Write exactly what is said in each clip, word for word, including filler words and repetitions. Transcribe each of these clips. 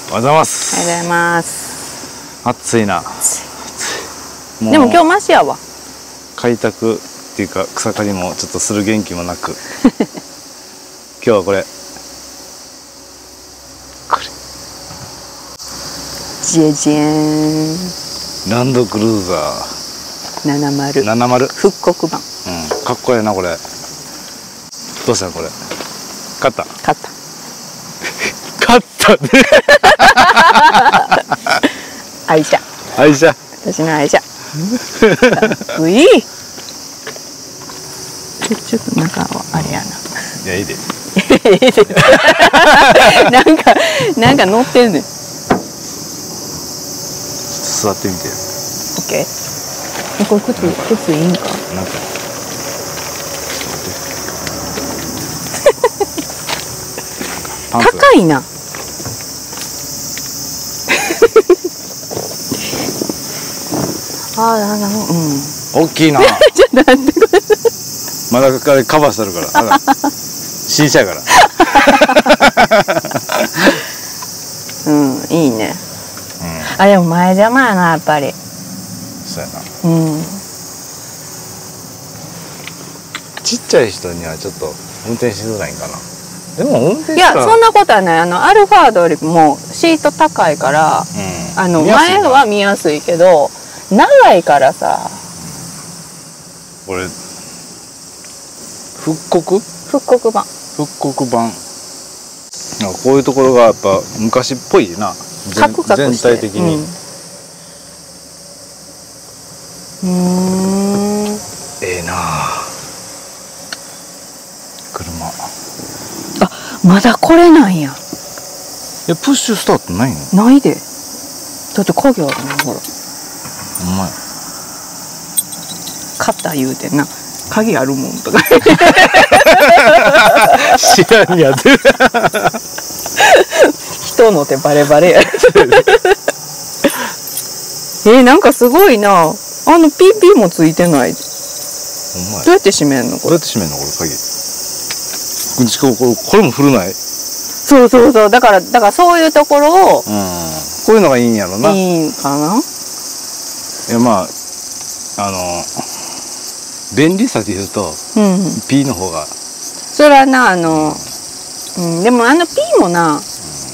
おはようございます。 おはようございます。 暑いな。 もでも今日マシやわ。 開拓っていうか草刈りもちょっとする元気もなく今日はこれこれジェジェーンランドクルーザーななまるななまる復刻版。 うん、かっこいいなこれ。どうしたのこれ。買った買った買ったね愛車愛車私の愛車ういちょっと中はあれやな。 いやいいでなんかなんか乗ってんねん。 ちょっと座ってみてよ。 オッケー。これ靴靴いいんか。 なんか高いな。ああ、なんかもう、うん。 大きいな。 ちょっと待ってこれ。 まだこれカバーしてるから。あら新車やから。 うん、いいね。 うん。 あ、でも前邪魔やな、やっぱり。 そうやな。 うん。 ちっちゃい人にはちょっと運転しづらいんかな。でも運転いや、そんなことはない。あのアルファードよりもシート高いから、うん、あの前は見やすいけど長いからさ。 これ復刻？ 復刻版。 復刻版。なんかこういうところがやっぱ昔っぽいな。 カクカクして全体的に。 うん。うーん。 ええなあ。車。 あ、まだこれなんや。 え、プッシュスタートないの？ ないで。だって鍵あるのほら。 お前。 買った言うてんな。鍵あるもんとか。 知らんやで。 人の手バレバレや。え、なんかすごいな。あの ピーピー もついてない。どうやって閉めんのこれ。 どうやって閉めんのこれ鍵。しかもこれ、これも古ない？ そうそうそう。だからだからそういうところを、うん、こういうのがいいんやろな。 いいんかな。 いやまああの便利さで言うと、うん、P の方が。 それはなあの、うん、でもあの P もな、うん、あの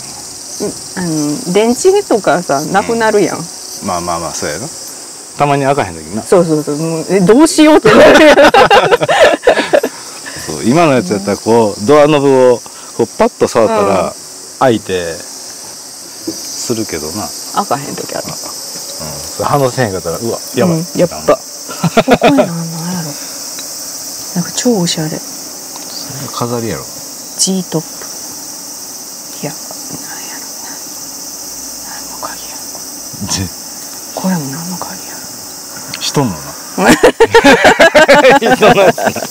電池とかさなくなるやん。うん、 まあまあまあそうやな。たまに開かへん時な。 そうそうそう。もうえどうしようってなるやん。 そう今のやつやったらこうドアノブをこうパッと触ったら開いてするけどな。 開かへん時ある。 うん、それ反応せへんかったらうわやばい、うん、 やっぱここになんなんやろ。なんか超おしゃれ。それ飾りやろ。 G トップ。いやなんやろな。何の鍵やろこれも何の鍵やろ。 人のな人のやつな。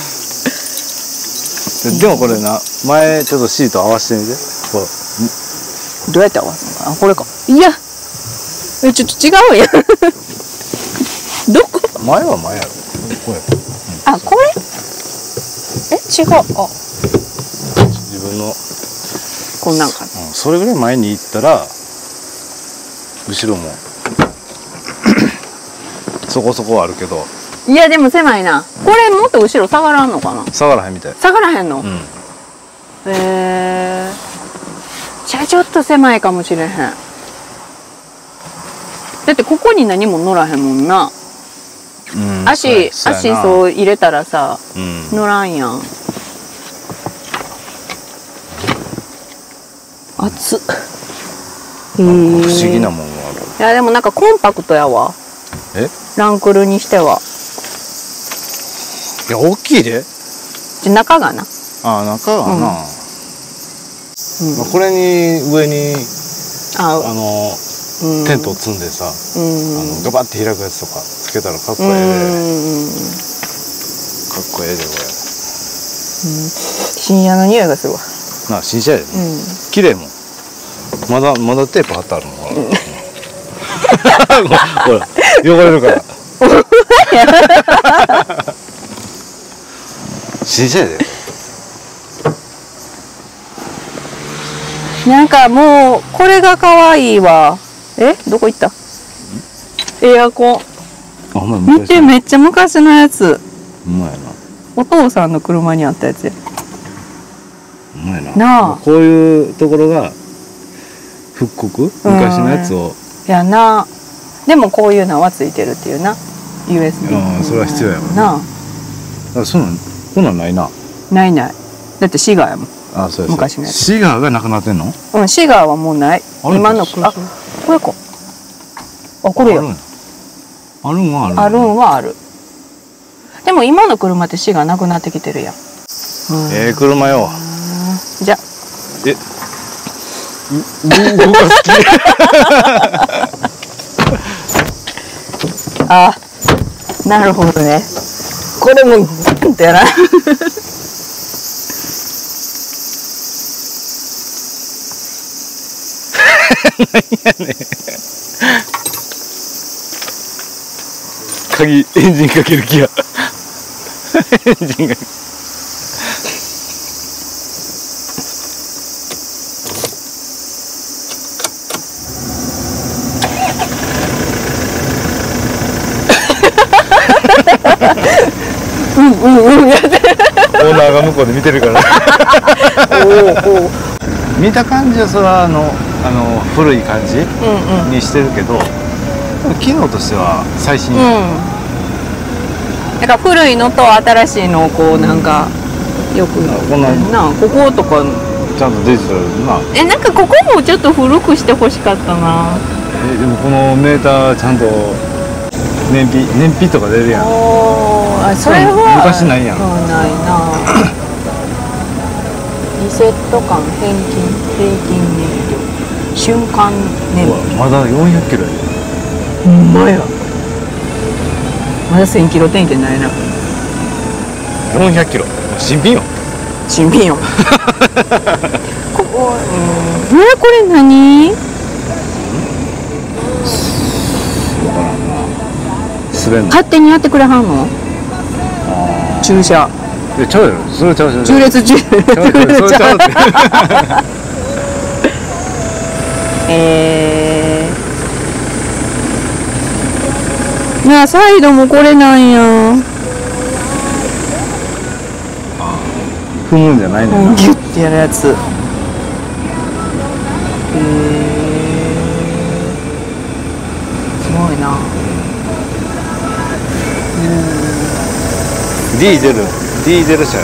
でもこれな前ちょっとシート合わせてみて。こうどうやって合わすのかな。これか。いやえちょっと違うやん。どこ前は前やろ。これ、うん、 あこれえ違う。あ自分のこんなんかな、 うん、それぐらい前に行ったら後ろもそこそこあるけど。 いやでも狭いな。これもっと後ろ下がらんのかな。 下がらへんみたい。 下がらへんの。うん、へえじゃあちょっと狭いかもしれへん。だってここに何も乗らへんもんな。うん、足足そう入れたらさ、うん、乗らんやん。熱っ。 不思議なもんがある。 いやでもなんかコンパクトやわ。 え？ ランクルにしては。 いや大きいで。 じゃ中がな。 ああ中がな。うん、まあこれに上にああの。テントを積んでさ、うん、あのガバッて開くやつとかつけたらかっこええで、うん、かっこええでこれ、うん、 新車の匂いがするわな。新車やで、ね、うん、綺麗もん。まだまだテープ貼ってあるもんほら、ほら汚れるから新車やで。 なんかもうこれが可愛いわ。え、どこ行った？エアコン。 あ、お前見て、めっちゃ昔のやつ。 うまいな。 お父さんの車にあったやつや。 うまいな。 なあ。 こういうところが復刻？昔のやつを。 やな。でもこういうのはついてるっていうな。ユーエスビー。 ああ、それは必要やもんな。 あ、そんなん、こんなんないな。 ないない。だってシガーやもん。 あ、そうです。 昔のやつ。 シガーがなくなってんの？ うん、シガーはもうない。今の、あ、これか。あ、これや。 あるんはある。 あるんはある。でも今の車ってシガーなくなってきてるやん。 ええ車よ。 じゃ。 え。動かす気。 あ、なるほどね。これもグンってやら。 何やねん。鍵、エンジンかける気や。エンジンが。 うんうんうんやって。 オーナーが向こうで見てるから。おお。見た感じはそれはあのあの古い感じにしてるけど、機能としては最新。うん。 だから古いのと新しいのをこうなんかよくこんなこことかちゃんとデジタルな。 え、なんかここもちょっと古くしてほしかったな。 え、でもこのメーターちゃんと燃費燃費とか出るやん。 おー、あ、それは昔ないやん。 うん、ないな。リセット間平均平均燃料瞬間燃費まだよんひゃくキロやで。 ほんまや。まだせんキロ点検ないな。 よんひゃくキロ新品よ。 新品よ。ここ、うん、え、これ何？ わからんな。滑んの勝手にやってくれはんの？駐車。 え、ちゃうよ。それちゃうちゃう。 縦列駐列ちゃう。えー。なあ、サイドもこれなんや。 踏むんじゃないのよ。 ギュッてやるやつ。へえー。すごいな。 ディーゼル、ディーゼル車や。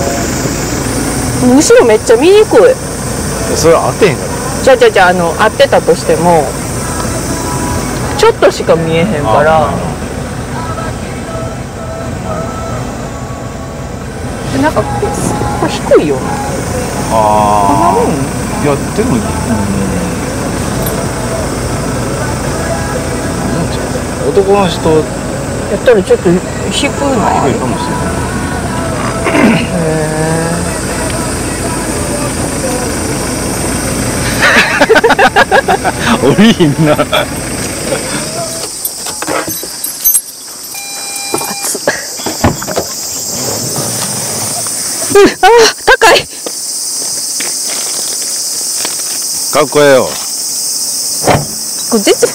後ろめっちゃ見にくい。 それ合ってへんから。 じゃじゃじゃあの合ってたとしてもちょっとしか見えへんから。でなんかこれ低いよな。 ああ。 こんなもん？ いやでも、うん、なんちゃう。男の人やったらちょっと低いな。 低いかもしれない。 へー。 おりひんな。熱っ。うん、ああ、高い。 かっこええよ。 これ全然、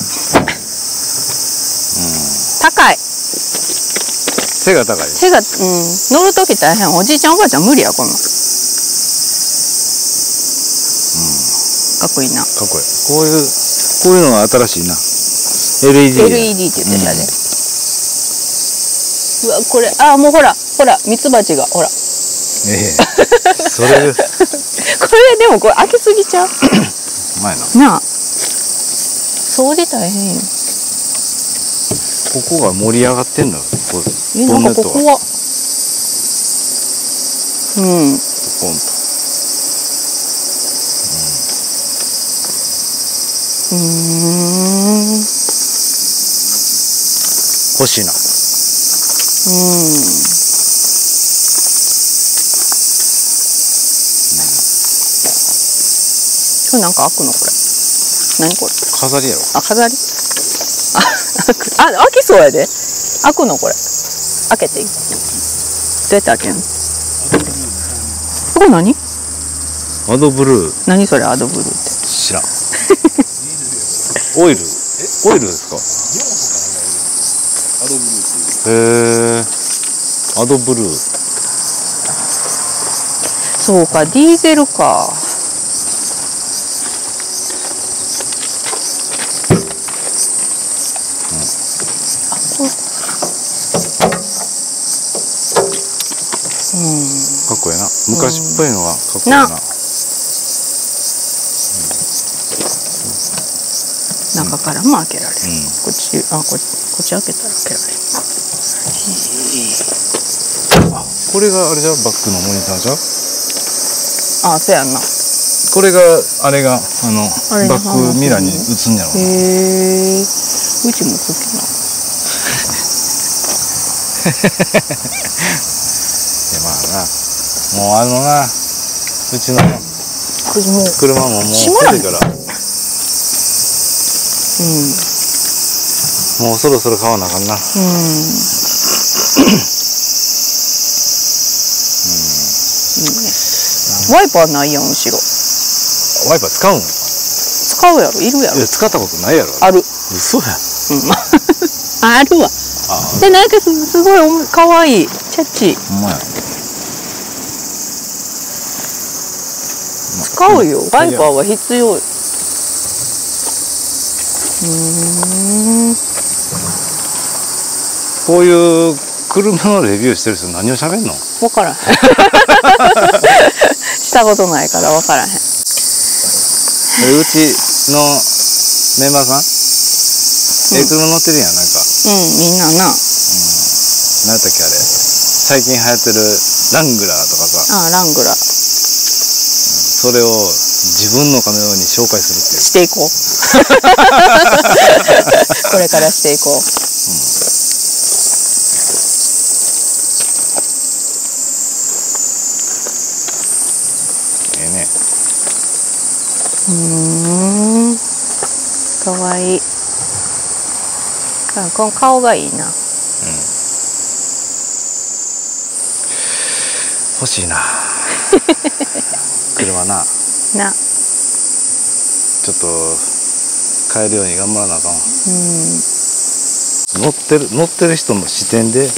うん、高い。 背が高い。 背が、うん、乗るとき大変。おじいちゃんおばあちゃん無理やこんなん。かっこいいな。 かっこいい。こういうこういうのが新しいな。エルイーディー。 エルイーディー って言ってたね。うん、うわ、これ、あ、もうほら、ほら、ミツバチが、ほら。 ええ。それ。これでもこれ開けすぎちゃう。 前な。 なあ。掃除大変よ。 ここが盛り上がってんだ。こえ、なんかここは。うん。 ポンと。 うーん。 欲しいな。 うん。これなんか開くのこれ。何これ。 飾りやろ。 あ、飾り。あ、あ、開きそうやで。開くのこれ。開けていい。どうやって開けんの。これ何？ あ、 アドブルー。 何それアドブルーって。 知らん。オイル。オイルですか。アドブルーっていう。へえ。アドブルー。 そうか、ディーゼルか。うん、 かっこいいな。昔っぽいのはかっこいいな。うん、な中からも開けられる。うん、こっち、あ、こっち、こっち開けたら開けられる。 あ、これがあれじゃ、バックのモニターじゃ。 あ、そうやんな。 これが、あれが、あの、バックミラーに映んやろ。 へえ。うちもつけな。 いや、まあな。もうあのな、うちの車ももう古いから、うん、もうそろそろ買わなあかんな。うん、うん、いいね。ワイパーないやん、後ろ。 ワイパー使うん？ 使うやろ、いるやろ。 いや、使ったことないやろ。 ある。 嘘や。 うん、あるわ。で、なんかす、すごいかわいい、チャッチー。 ほんまや。 使うよ。ワイパーは必要。うーん。 こういう車のレビューしてる人何を喋んの？ 分からへん。したことないから分からへん。うちのメンバーさん、うん、ええ車乗ってるやん、なんか。 うん、みんなな。うん。 何だっけあれ。最近流行ってるラングラーとかさ。 ああ、ラングラー。 それを自分のかのように紹介するっていう。 していこう。これからしていこう。うん、 ええね。 うーん。かわいい。この顔がいいな。うん。 欲しいな。車な。 な。 ちょっと買えるように頑張らなあかん。うん。乗ってる乗ってる人の視点で。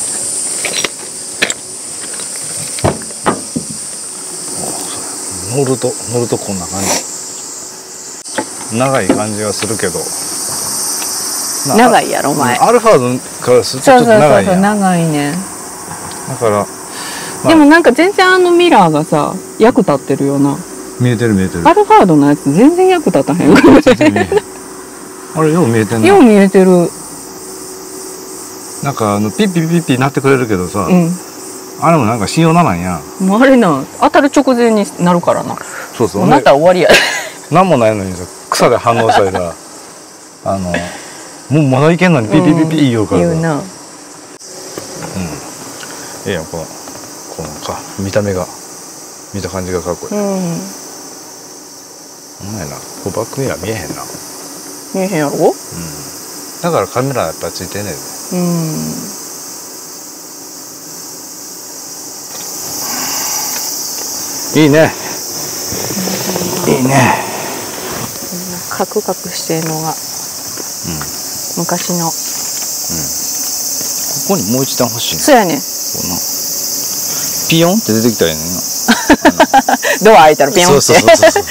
乗ると乗るとこんな感じ。長い感じがするけど。 長いやろお前。 アルファードからするとちょっと長いやん。 長いね。 だから。まあ、 でもなんか全然あのミラーがさ役立ってるよな。 見えてる見えてる。 アルファードのやつ全然役立たへん。あれよう見えてんの。 よう見えてる。 なんかあのピッピッピッピなってくれるけどさ、うん、あれもなんか信用ならんやん。 もうあれな当たる直前になるからな。 そうそう。 なったら終わりや。 なんもないのにさ草で反応したりさ、あのもうまだいけんのにピッピッピッピ言うからさ。言うな。うん。ええやんこのこのか見た目が。見た感じがかっこいい。うん。ほんまやな。こうバックミラー見えへんな。 見えへんやろ？うん。 だからカメラやっぱついてんねん。うん。いいね。いいね。 カクカクしてるのが。うん。昔の。うん。 ここにもう一段欲しいね。 そうやね。 ピヨンって出てきたよね。 ドア開いたらピヨンって。そうそうそうそう。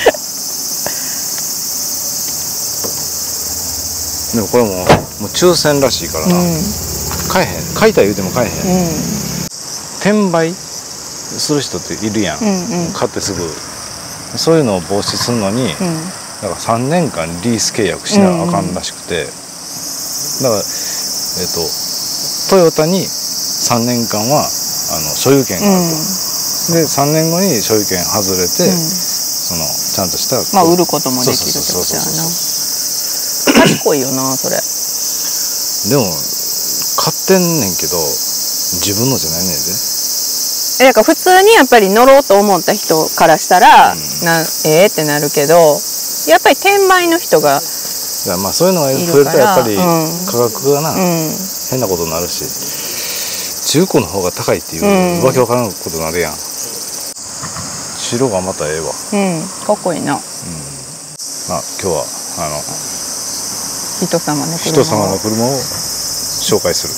でもこれももう抽選らしいからな。うん、買えへん。買いたい言うても買えへん。うん、転売する人っているやん。うんうん、買ってすぐそういうのを防止するのに、うん、だからさんねんかんリース契約しなあかんらしくて、うんうん、だからえっとトヨタにさんねんかんはあの所有権があると。うんでさんねんごに所有権外れて、うん、そのちゃんとしたまあ売ることもできるってことやな。賢いよなそれ。 でも買ってんねんけど自分のじゃないねんで。 えだから普通にやっぱり乗ろうと思った人からしたら、うん、なえー、ってなるけどやっぱり転売の人がいやまあそういうのが増えるとやっぱり価格がな、うん、変なことになるし中古の方が高いっていう、うん、わけわからんことになるやん。中白がまたええわ。 うんかっこいいな。 まあ今日はあの人様の車を人様の車を紹介する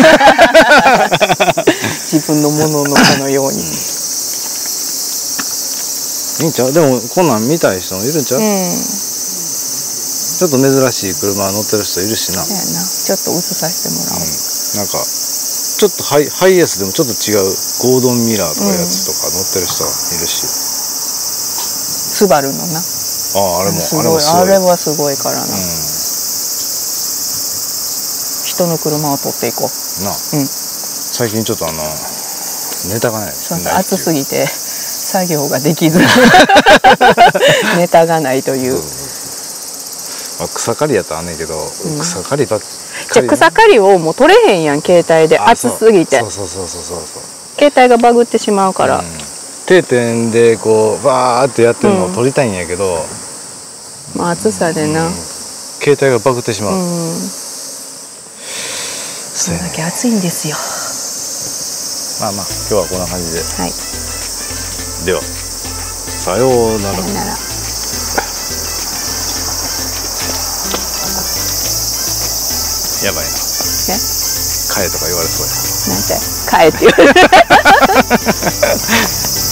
自分のもののかのように、うん、いいんちゃう。でもこんなん見たい人もいるんちゃう、うん、ちょっと珍しい車乗ってる人いるしな。 そうやな。ちょっと映させてもらおう、うん、 なんかちょっとハイ、ハイエースでもちょっと違うゴードンミラーとかやつとか乗ってる人いるし、うん、 スバルのな。 ああ、あれもすごい、あれもすごい、あれはすごいからな、うん、人の車を取っていこうな、うん、 最近ちょっとあのネタがない。 そうそう、暑すぎて作業ができずネタがないという。 まあ、草刈りやったらあんねんけど、うん、草刈りばっかり。 じゃ草刈りをもう取れへんやん、携帯で。暑すぎて。 そうそうそうそうそうそう。 携帯がバグってしまうから、うん、 定点でこうバーってやってるのを撮りたいんやけど、 うん、まあ暑さでな、うん、 携帯がバグってしまう、うん、 それだけ暑いんですよ。 まあまあ今日はこんな感じで、 はい、 ではさようなら。 さようなら。 やばいな。え？帰れとか言われそうや。 なんて帰って言われる